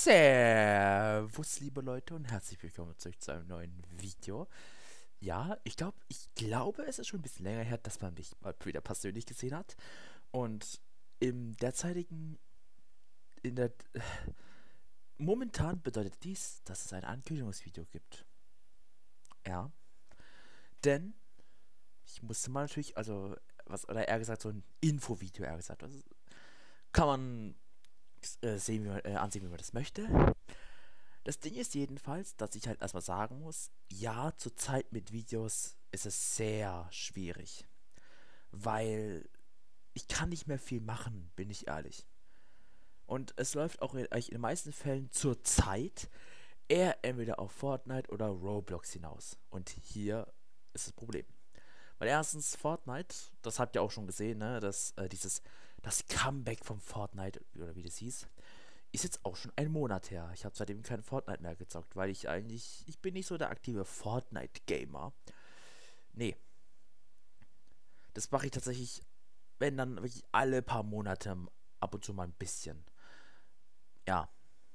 Servus, liebe Leute, und herzlich willkommen zurück zu einem neuen Video. Ja, ich glaube, es ist schon ein bisschen länger her, dass man mich mal wieder persönlich gesehen hat. Und im derzeitigen, in der, momentan bedeutet dies, dass es ein Ankündigungsvideo gibt. Ja, denn ich musste mal natürlich, also, oder eher gesagt, so ein Infovideo, eher gesagt. Also, kann man ansehen, wie man das möchte. Das Ding ist jedenfalls, dass ich halt erstmal sagen muss, ja, zurzeit mit Videos ist es sehr schwierig, weil ich kann nicht mehr viel machen, bin ich ehrlich. Und es läuft auch eigentlich in den meisten Fällen zurzeit eher entweder auf Fortnite oder Roblox hinaus. Und hier ist das Problem. Weil erstens Fortnite, das habt ihr auch schon gesehen, ne, das Comeback von Fortnite, oder wie das hieß, ist jetzt auch schon ein Monat her. Ich habe seitdem kein Fortnite mehr gezockt, weil ich bin nicht so der aktive Fortnite-Gamer. Nee, das mache ich tatsächlich, wenn dann wirklich alle paar Monate ab und zu mal ein bisschen. Ja,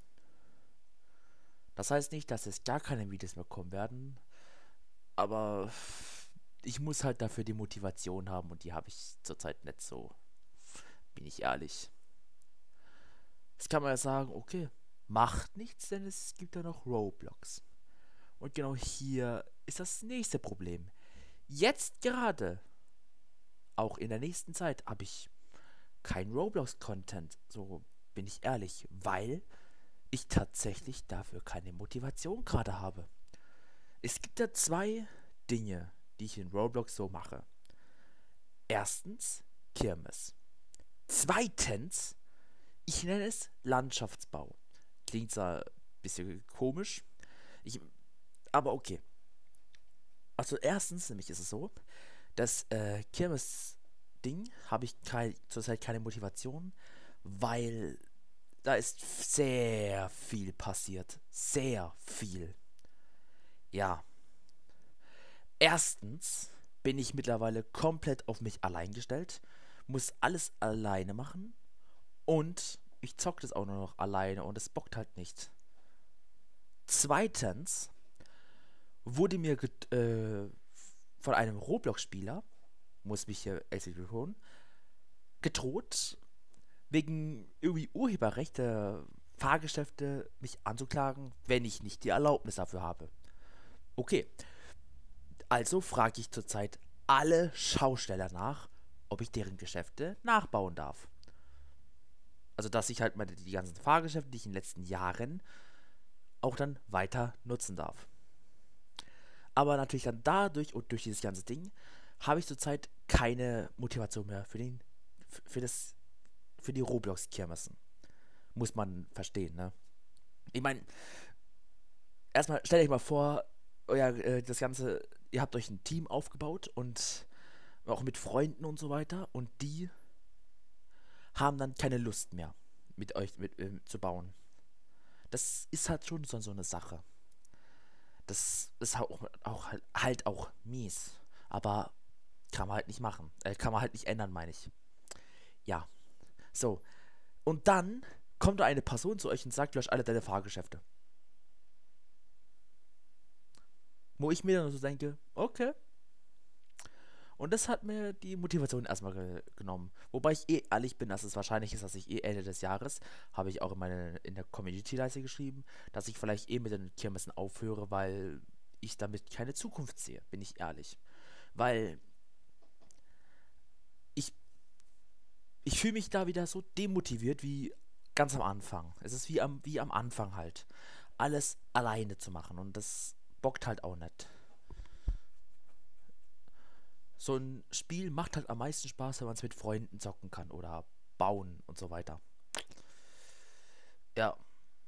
das heißt nicht, dass es gar keine Videos mehr kommen werden, aber ich muss halt dafür die Motivation haben und die habe ich zurzeit nicht so, bin ich ehrlich. Jetzt kann man ja sagen, okay, macht nichts, denn es gibt ja noch Roblox. Und genau hier ist das nächste Problem. Jetzt gerade, auch in der nächsten Zeit, habe ich kein Roblox-Content, so bin ich ehrlich, weil ich tatsächlich dafür keine Motivation gerade habe. Es gibt da zwei Dinge, die ich in Roblox so mache. Erstens, Kirmes. Zweitens, ich nenne es Landschaftsbau. Klingt zwar ein bisschen komisch, ich, aber okay. Also erstens, nämlich ist es so, das Kirmes-Ding habe ich zurzeit keine Motivation, weil da ist sehr viel passiert. Sehr viel. Ja. Erstens bin ich mittlerweile komplett auf mich allein gestellt, muss alles alleine machen und ich zocke das auch nur noch alleine und es bockt halt nicht. Zweitens wurde mir von einem Roblox-Spieler, muss mich hier explizit betonen, gedroht, wegen irgendwie Urheberrechte Fahrgeschäfte mich anzuklagen, wenn ich nicht die Erlaubnis dafür habe. Okay, also frage ich zurzeit alle Schausteller nach, ob ich deren Geschäfte nachbauen darf. Also dass ich halt die ganzen Fahrgeschäfte, die ich in den letzten Jahren auch dann weiter nutzen darf. Aber natürlich dann dadurch und durch dieses ganze Ding habe ich zurzeit keine Motivation mehr für das für die Roblox-Kirmessen. Muss man verstehen, ne? Ich meine, erstmal stellt euch mal vor, das Ganze, ihr habt euch ein Team aufgebaut und auch mit Freunden und so weiter und die haben dann keine Lust mehr mit euch zu bauen. Das ist halt schon so eine Sache. Das ist halt auch mies. Aber kann man halt nicht machen. Kann man halt nicht ändern, meine ich. Ja. So. Und dann kommt da eine Person zu euch und sagt, lösch alle deine Fahrgeschäfte. Wo ich mir dann so denke, okay. Und das hat mir die Motivation erstmal genommen. Wobei ich ehrlich bin, dass es wahrscheinlich ist, dass ich Ende des Jahres, habe ich auch in der Community-Leiste geschrieben, dass ich vielleicht mit den Kirmessen aufhöre, weil ich damit keine Zukunft sehe, bin ich ehrlich. Weil ich, ich fühle mich da wieder so demotiviert wie ganz am Anfang. Es ist wie am Anfang halt. Alles alleine zu machen und das bockt halt auch nicht. So ein Spiel macht halt am meisten Spaß, wenn man es mit Freunden zocken kann oder bauen und so weiter. Ja,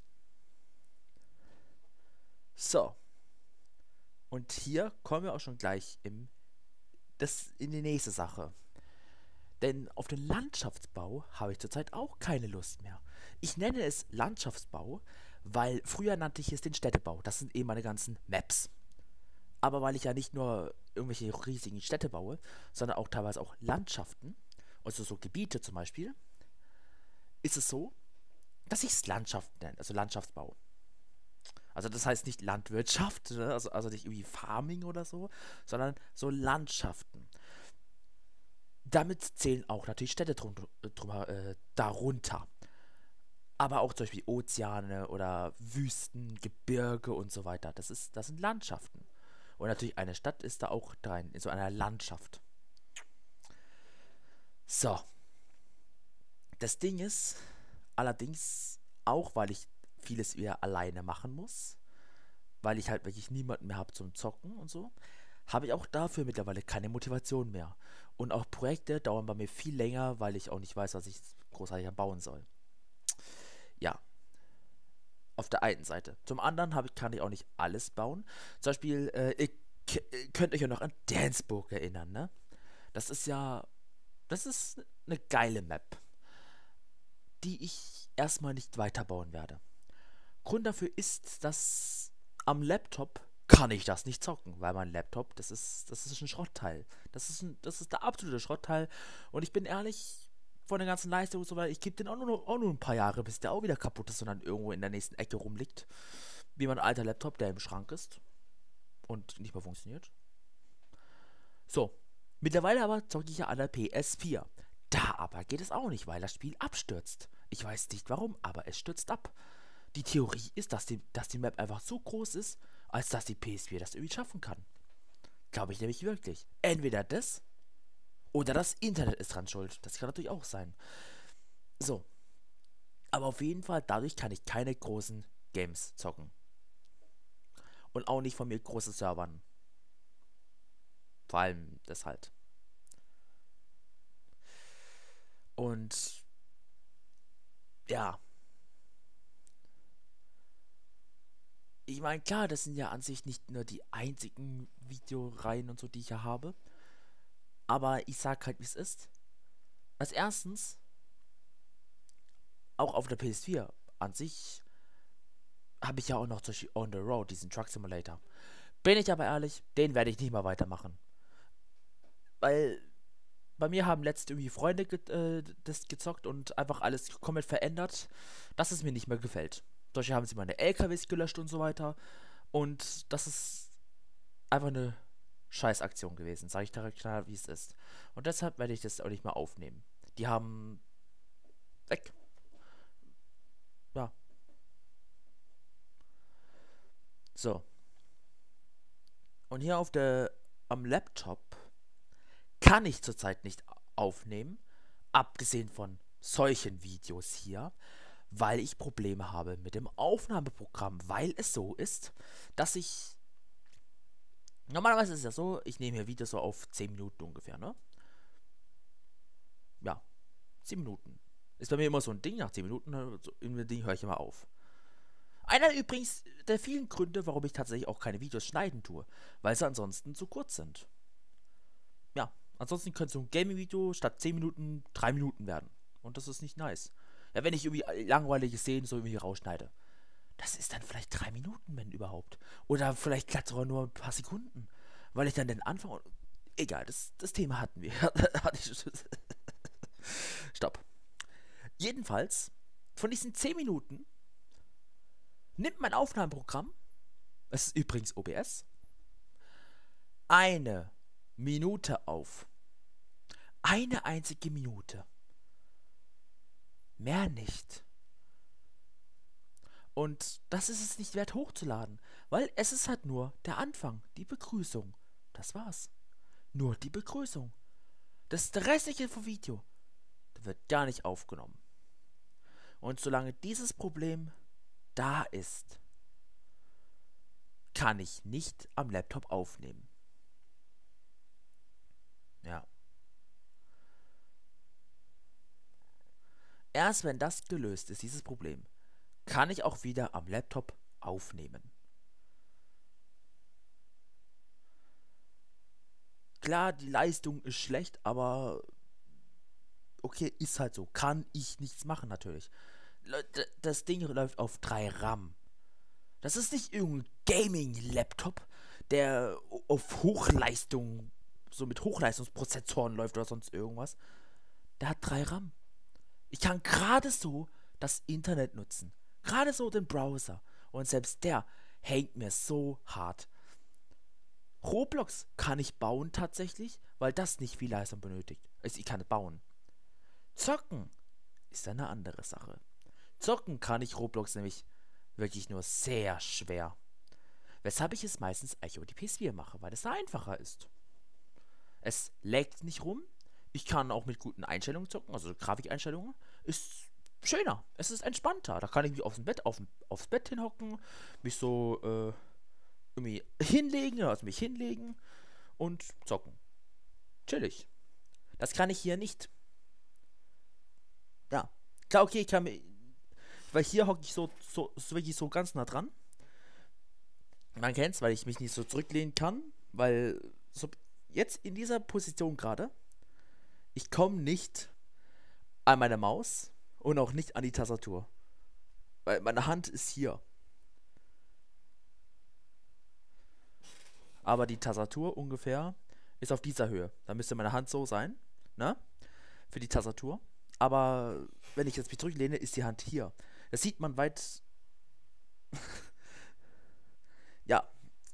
so. Und hier kommen wir auch schon gleich in die nächste Sache. Denn auf den Landschaftsbau habe ich zurzeit auch keine Lust mehr. Ich nenne es Landschaftsbau, weil früher nannte ich es den Städtebau. Das sind eben meine ganzen Maps. Aber weil ich ja nicht nur irgendwelche riesigen Städte baue, sondern auch teilweise auch Landschaften, also so Gebiete zum Beispiel, ist es so, dass ich es Landschaft nenne, also Landschaftsbau. Also das heißt nicht Landwirtschaft, ne? Also nicht irgendwie Farming oder so, sondern so Landschaften. Damit zählen auch natürlich Städte darunter. Aber auch zum Beispiel Ozeane oder Wüsten, Gebirge und so weiter. Das sind Landschaften. Und natürlich eine Stadt ist da auch rein, in so einer Landschaft. So, das Ding ist, allerdings auch, weil ich vieles wieder alleine machen muss, weil ich halt wirklich niemanden mehr habe zum Zocken und so, habe ich auch dafür mittlerweile keine Motivation mehr. Und auch Projekte dauern bei mir viel länger, weil ich auch nicht weiß, was ich großartig bauen soll. Ja, auf der einen Seite. Zum anderen kann ich auch nicht alles bauen. Zum Beispiel, könnt euch ja noch an Danceburg erinnern, ne? Das ist ja, das ist eine geile Map, die ich erstmal nicht weiterbauen werde. Grund dafür ist, dass am Laptop kann ich das nicht zocken, weil mein Laptop, das ist ein Schrottteil. Das ist der absolute Schrottteil. Und ich bin ehrlich, von der ganzen Leistung und so weiter, ich gebe den auch nur ein paar Jahre, bis der auch wieder kaputt ist und dann irgendwo in der nächsten Ecke rumliegt. Wie mein alter Laptop, der im Schrank ist und nicht mehr funktioniert. So, mittlerweile aber zocke ich ja an der PS4. Da aber geht es auch nicht, weil das Spiel abstürzt. Ich weiß nicht warum, aber es stürzt ab. Die Theorie ist, dass die Map einfach so groß ist, als dass die PS4 das irgendwie schaffen kann. Glaube ich nämlich wirklich. Entweder das oder das Internet ist dran schuld. Das kann natürlich auch sein. So. Aber auf jeden Fall, dadurch kann ich keine großen Games zocken. Und auch nicht von mir große Servern. Vor allem das halt. Und ja. Ich meine, klar, das sind ja an sich nicht nur die einzigen Videoreihen und so, die ich ja habe. Aber ich sag halt, wie es ist. Als erstens, auch auf der PS4 an sich, habe ich ja auch noch zum Beispiel On the Road, diesen Truck Simulator. Bin ich aber ehrlich, den werde ich nicht mal weitermachen. Weil bei mir haben letzte irgendwie Freunde das gezockt und einfach alles komplett verändert, dass es mir nicht mehr gefällt. Zum Beispiel haben sie meine LKWs gelöscht und so weiter. Und das ist einfach eine Scheißaktion gewesen, sage ich direkt klar, wie es ist. Und deshalb werde ich das auch nicht mehr aufnehmen. Die haben weg. Ja. So. Und hier am Laptop kann ich zurzeit nicht aufnehmen, abgesehen von solchen Videos hier, weil ich Probleme habe mit dem Aufnahmeprogramm, weil es so ist, dass ich normalerweise ist es ja so, ich nehme hier Videos so auf 10 Minuten ungefähr, ne? Ja, 10 Minuten. Ist bei mir immer so ein Ding, nach 10 Minuten so in dem Ding höre ich immer auf. Einer übrigens der vielen Gründe, warum ich tatsächlich auch keine Videos schneiden tue, weil sie ansonsten zu kurz sind. Ja, ansonsten könnte so ein Gaming-Video statt 10 Minuten 3 Minuten werden. Und das ist nicht nice. Ja, wenn ich irgendwie langweilige Szenen so irgendwie rausschneide. Das ist dann vielleicht 3 Minuten, wenn überhaupt. Oder vielleicht glatt sogar nur ein paar Sekunden. Weil ich dann den Anfang. Egal, das Thema hatten wir. Stopp. Jedenfalls, von diesen 10 Minuten nimmt mein Aufnahmeprogramm, es ist übrigens OBS, eine Minute auf. Eine einzige Minute. Mehr nicht. Und das ist es nicht wert hochzuladen, weil es ist halt nur der Anfang, die Begrüßung. Das war's. Nur die Begrüßung. Das ist der restliche vom Video. Der wird gar nicht aufgenommen. Und solange dieses Problem da ist, kann ich nicht am Laptop aufnehmen. Ja. Erst wenn das gelöst ist, dieses Problem, kann ich auch wieder am Laptop aufnehmen. Klar, die Leistung ist schlecht, aber okay, ist halt so. Kann ich nichts machen natürlich. Das Ding läuft auf 3 RAM. Das ist nicht irgendein Gaming-Laptop, der auf Hochleistung, so mit Hochleistungsprozessoren läuft oder sonst irgendwas. Der hat 3 RAM. Ich kann gerade so das Internet nutzen. Gerade so den Browser. Und selbst der hängt mir so hart. Roblox kann ich bauen tatsächlich, weil das nicht viel Leistung benötigt. Also ich kann es bauen. Zocken ist eine andere Sache. Zocken kann ich Roblox nämlich wirklich nur sehr schwer. Weshalb ich es meistens eigentlich über die PS4 mache, weil es da einfacher ist. Es laggt nicht rum. Ich kann auch mit guten Einstellungen zocken, also Grafikeinstellungen. Ist schöner. Es ist entspannter. Da kann ich mich aufs Bett hinhocken, mich so irgendwie hinlegen, also mich hinlegen und zocken. Chillig. Das kann ich hier nicht. Ja. Klar, okay, ich kann mir. Weil hier hocke ich so wirklich so ganz nah dran. Man kennt's, weil ich mich nicht so zurücklehnen kann, weil so jetzt in dieser Position gerade, ich komme nicht an meine Maus und auch nicht an die Tastatur. Weil meine Hand ist hier. Aber die Tastatur ungefähr ist auf dieser Höhe. Da müsste meine Hand so sein, ne? Für die Tastatur. Aber wenn ich jetzt mich zurücklehne, ist die Hand hier. Das sieht man weit. Ja.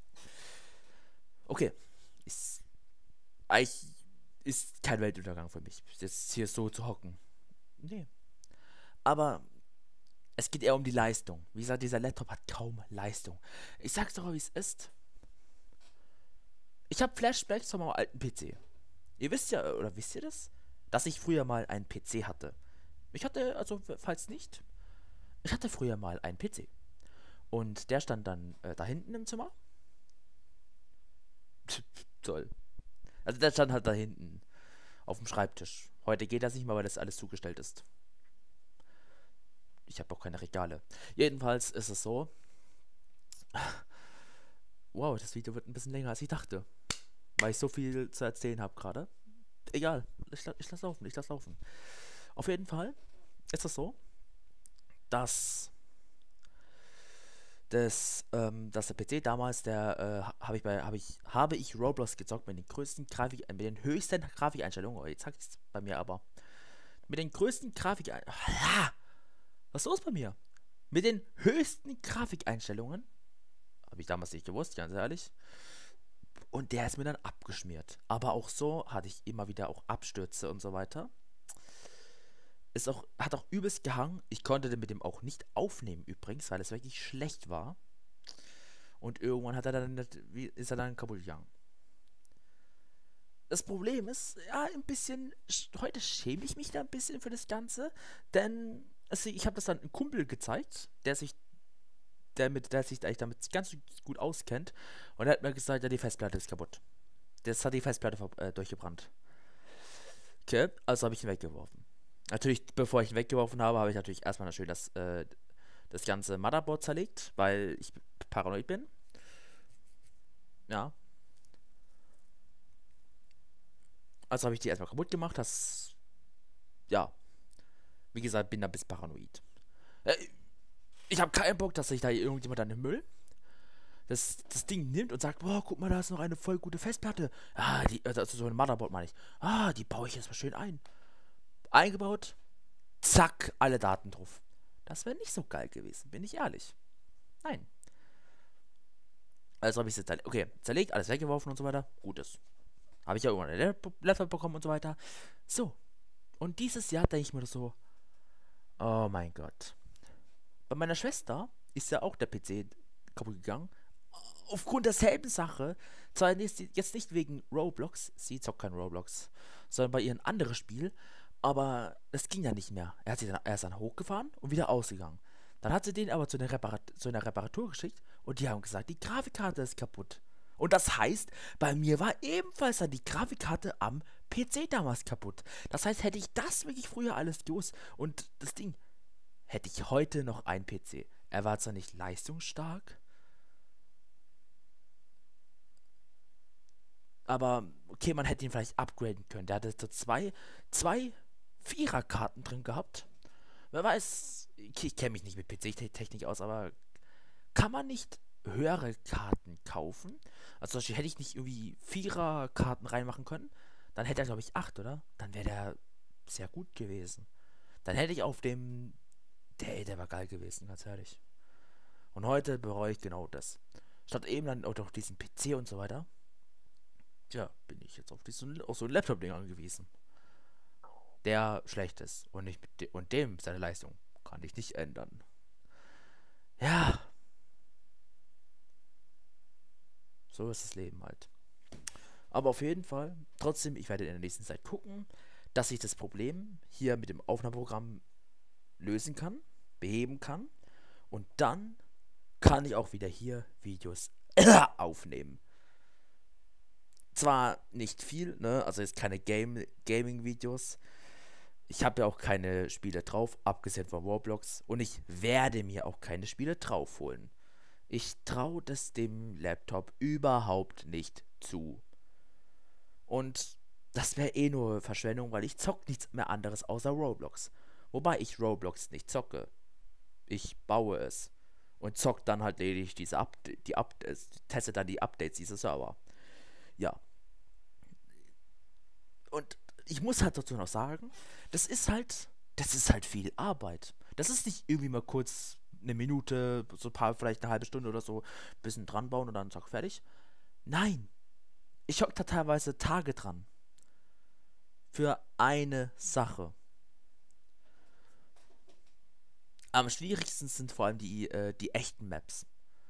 Okay. Ist eigentlich ist kein Weltuntergang für mich, jetzt hier so zu hocken. Nee. Aber es geht eher um die Leistung. Wie gesagt, dieser Laptop hat kaum Leistung. Ich sag's doch, wie es ist. Ich habe Flashbacks von meinem alten PC. Ihr wisst ja, oder wisst ihr das? Dass ich früher mal einen PC hatte. Ich hatte, also falls nicht, ich hatte früher mal einen PC. Und der stand dann da hinten im Zimmer. Toll. Also der stand halt da hinten auf dem Schreibtisch. Heute geht das nicht mehr, weil das alles zugestellt ist. Ich habe auch keine Regale. Jedenfalls ist es so. Wow, das Video wird ein bisschen länger als ich dachte. Weil ich so viel zu erzählen habe gerade. Egal, ich lass laufen, ich lass laufen. Auf jeden Fall ist es so, dass dass der PC damals, der habe ich Roblox gezockt mit den größten mit den höchsten Grafikeinstellungen. Oh, jetzt sag ich's bei mir aber. Mit den größten Grafikeinstellungen. Was ist los bei mir? Mit den höchsten Grafikeinstellungen. Habe ich damals nicht gewusst, ganz ehrlich. Und der ist mir dann abgeschmiert. Aber auch so hatte ich immer wieder auch Abstürze und so weiter. Hat auch übelst gehangen. Ich konnte mit dem auch nicht aufnehmen übrigens, weil es wirklich schlecht war. Und irgendwann ist er dann kaputt gegangen. Das Problem ist, ja, ein bisschen, heute schäme ich mich da ein bisschen für das Ganze, denn ich habe das dann einem Kumpel gezeigt, der sich eigentlich damit ganz gut auskennt, und er hat mir gesagt, ja, die Festplatte ist kaputt. Das hat die Festplatte durchgebrannt. Okay, also habe ich ihn weggeworfen. Natürlich, bevor ich ihn weggeworfen habe, habe ich natürlich erstmal natürlich das ganze Motherboard zerlegt, weil ich paranoid bin. Ja. Also habe ich die erstmal kaputt gemacht. Ja. Wie gesagt, bin da bis paranoid. Ich habe keinen Bock, dass sich da irgendjemand an den Müll das Ding nimmt und sagt, boah, guck mal, da ist noch eine voll gute Festplatte. Ah, also so ein Motherboard meine ich. Ah, die baue ich jetzt mal schön ein. Eingebaut. Zack, alle Daten drauf. Das wäre nicht so geil gewesen, bin ich ehrlich. Nein. Also habe ich es jetzt zerlegt, alles weggeworfen und so weiter. Gutes. Habe ich ja irgendwann einen Laptop bekommen und so weiter. So. Und dieses Jahr denke ich mir so, oh mein Gott. Bei meiner Schwester ist ja auch der PC kaputt gegangen. Aufgrund derselben Sache. Zwar jetzt nicht wegen Roblox, sie zockt kein Roblox, sondern bei ihrem anderen Spiel. Aber es ging ja nicht mehr. Er ist dann hochgefahren und wieder ausgegangen. Dann hat sie den aber zu einer Reparatur geschickt und die haben gesagt, die Grafikkarte ist kaputt. Und das heißt, bei mir war ebenfalls dann die Grafikkarte am PC damals kaputt. Das heißt, hätte ich das wirklich früher alles gewusst und das Ding, hätte ich heute noch einen PC. Er war zwar nicht leistungsstark, aber okay, man hätte ihn vielleicht upgraden können. Der hatte so zwei Viererkarten drin gehabt. Wer weiß, ich kenne mich nicht mit PC-Technik aus, aber kann man nicht höhere Karten kaufen? Also zum Beispiel hätte ich nicht irgendwie Viererkarten reinmachen können, dann hätte er, glaube ich, 8, oder? Dann wäre der sehr gut gewesen. Dann hätte ich auf dem der war geil gewesen, ganz ehrlich. Und heute bereue ich genau das. Statt eben dann auch auf diesen PC und so weiter, tja, bin ich jetzt auf so ein Laptop-Ding angewiesen, der schlecht ist und nicht und dem seine Leistung kann ich nicht ändern. Ja, so ist das Leben halt. Aber auf jeden Fall, trotzdem, ich werde in der nächsten Zeit gucken, dass ich das Problem hier mit dem Aufnahmeprogramm lösen kann, beheben kann und dann kann ich auch wieder hier Videos aufnehmen. Zwar nicht viel, ne, also jetzt keine Gaming-Videos. Ich habe ja auch keine Spiele drauf, abgesehen von Roblox. Und ich werde mir auch keine Spiele drauf holen. Ich traue das dem Laptop überhaupt nicht zu. Und das wäre eh nur Verschwendung, weil ich zock nichts mehr anderes außer Roblox. Wobei ich Roblox nicht zocke. Ich baue es. Und zock dann halt lediglich teste dann die Updates dieser Server. Ja. Und ich muss halt dazu noch sagen, das ist halt viel Arbeit. Das ist nicht irgendwie mal kurz eine Minute, so ein paar, vielleicht eine halbe Stunde oder so, bisschen dran bauen und dann zack, fertig. Nein, ich hock da teilweise Tage dran. Für eine Sache. Am schwierigsten sind vor allem die echten Maps.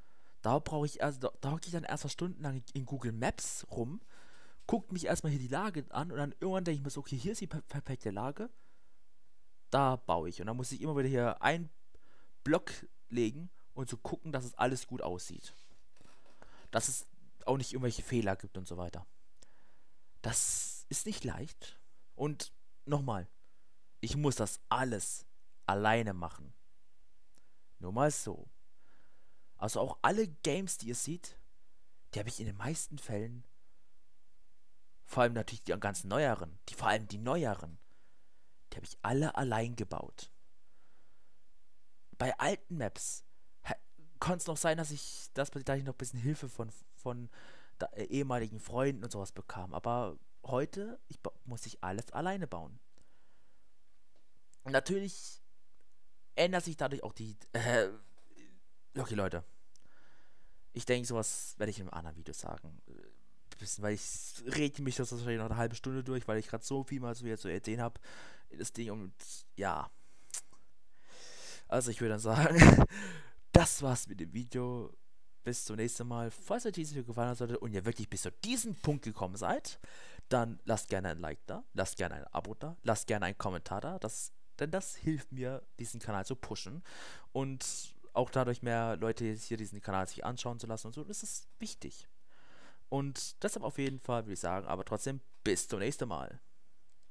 Da hocke ich dann erstmal stundenlang in Google Maps rum, guckt mich erstmal hier die Lage an und dann irgendwann denke ich mir so, okay, hier ist die perfekte Lage, da baue ich. Und dann muss ich immer wieder hier einen Block legen und so gucken, dass es alles gut aussieht. Dass es auch nicht irgendwelche Fehler gibt und so weiter. Das ist nicht leicht. Und nochmal, ich muss das alles alleine machen. Nur mal so. Also auch alle Games, die ihr seht, die habe ich in den meisten Fällen, vor allem natürlich die ganzen neueren, vor allem die neueren, die habe ich alle allein gebaut. Bei alten Maps konnte es noch sein, dass da ich noch ein bisschen Hilfe von ehemaligen Freunden und sowas bekam. Aber heute muss ich alles alleine bauen. Und natürlich ändert sich dadurch auch okay, Leute. Ich denke, sowas werde ich in einem anderen Video sagen. Weil ich rede mich das wahrscheinlich noch eine halbe Stunde durch, weil ich gerade so viel mal so wieder zu erzählen habe. Das Ding und ja. Also ich würde dann sagen, das war's mit dem Video. Bis zum nächsten Mal. Falls euch dieses Video gefallen hat und ihr wirklich bis zu diesem Punkt gekommen seid, dann lasst gerne ein Like da, lasst gerne ein Abo da, lasst gerne einen Kommentar da, denn das hilft mir, diesen Kanal zu pushen und auch dadurch mehr Leute hier diesen Kanal sich anschauen zu lassen und so. Das ist wichtig. Und deshalb auf jeden Fall würde ich sagen, aber trotzdem bis zum nächsten Mal.